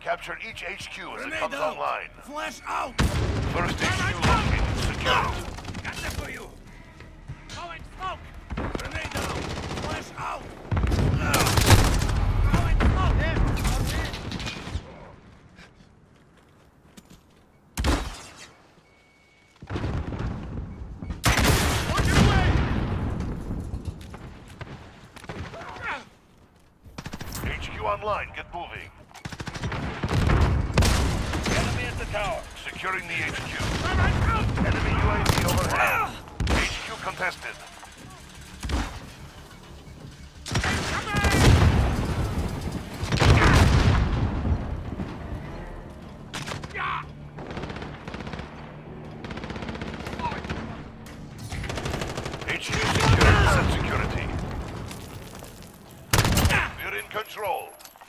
Capture each HQ as it Grenade comes out. online. Flash out! First HQ located. Secure it. Got that for you! Throwing smoke! Grenade out! Flash out! Throwing smoke! On your way! HQ online. Get moving. Enemy at the tower. Securing the HQ. Enemy UAV overhead. HQ contested. HQ secured. Set security. We're in control.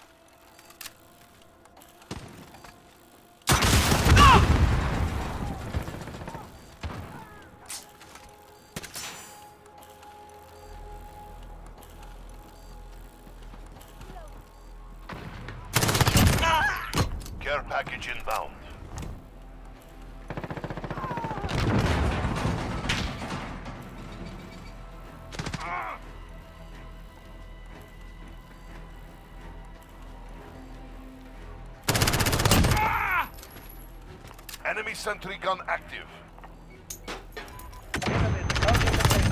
Care package inbound. Enemy sentry gun active. Enemy at the target container.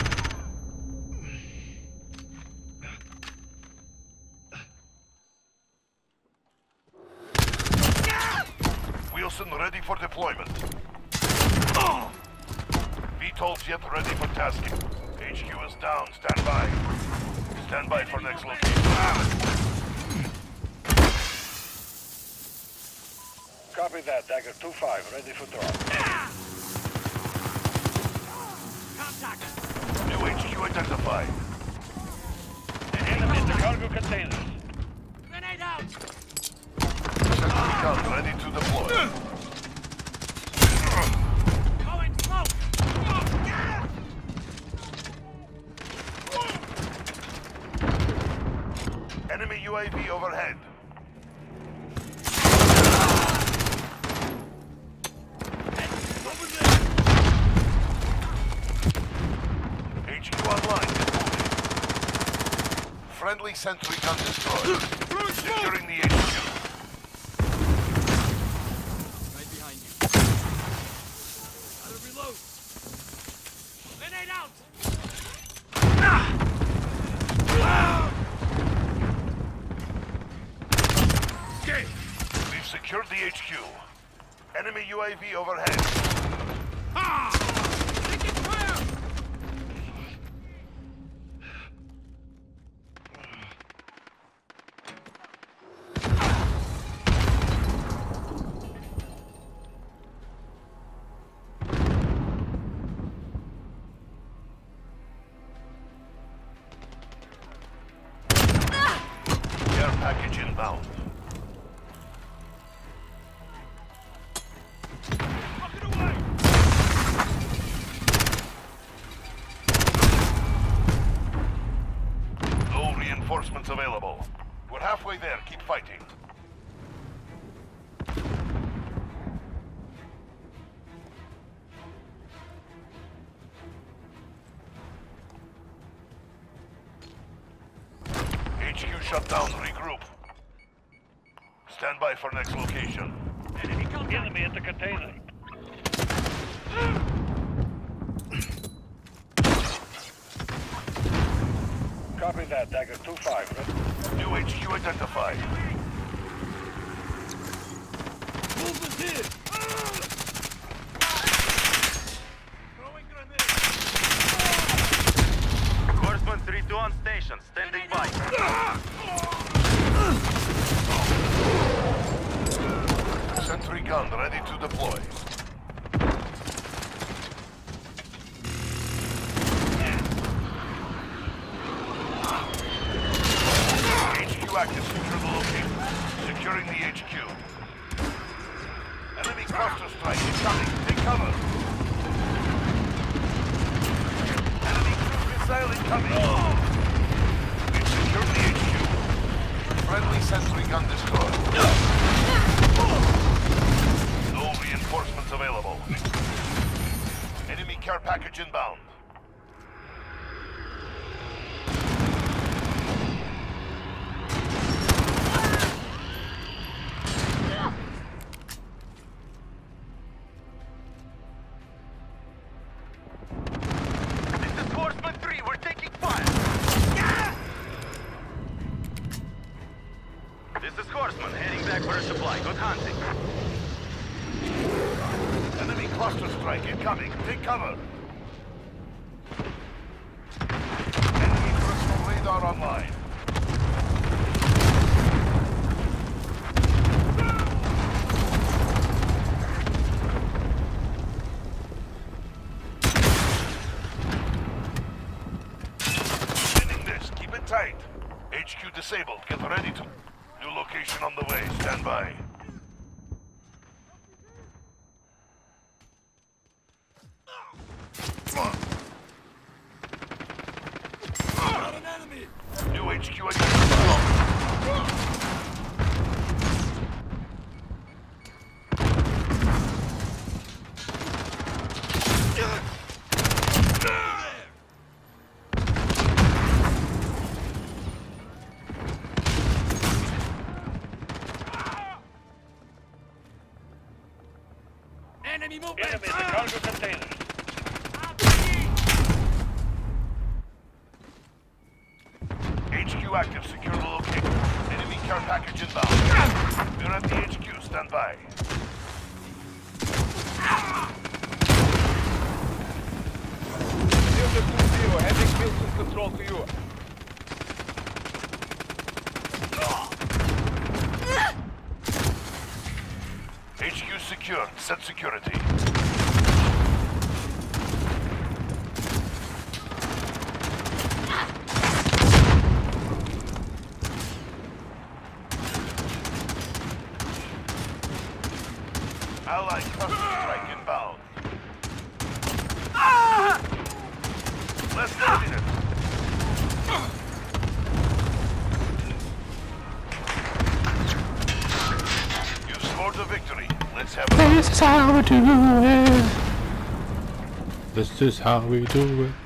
Wilson ready for deployment. VTOL jet ready for tasking. HQ is down. Stand by. Stand by for next location. Copy that. Dagger 2-5, ready for drop. Contact! New HQ identified. Enemy at the cargo containers. Grenade out! Sentry gun ready to deploy. Throwing smoke! Enemy UAV overhead. Over there! HQ online. Get moving. Friendly sentry gun destroyed. Securing the HQ. Right behind you. Gotta reload. Grenade out! Okay. We've secured the HQ. Enemy UAV overhead. Taking fire! Care package inbound. Walking away! No reinforcements available. We're halfway there. Keep fighting. HQ shut down. Regroup. Stand by for next location. Enemy contact! Enemy at the container. Copy that. Dagger 2-5, ready. New HQ identified. Movement here! Throwing grenade! Horseman 3-2 on station, standing by. Sentry gun ready to deploy. HQ active. Secure the location. Securing the HQ. Enemy cluster strike incoming. Take cover. Enemy cruise missile incoming. We've secured the HQ. Friendly sentry gun destroyed. Enemy care package inbound. This is Horseman 3, we're taking fire! This is Horseman, heading back for a supply. Good hunting. Enemy cluster strike incoming. Take cover. Enemy personal radar online. Winning this. Keep it tight. HQ disabled. Get ready to... New location on the way. Stand by. Got an enemy! New HQ identified. Enemy movement! Enemy in the cargo container. HQ active. Secure the location. Enemy care package inbound. We're at the HQ. Stand by. Silver 2-0, having Wilson control to you. HQ secure. Set security. Allied cluster strike inbound. Less than a minute. You scored the victory. Let's have a... This is how we do it. This is how we do it.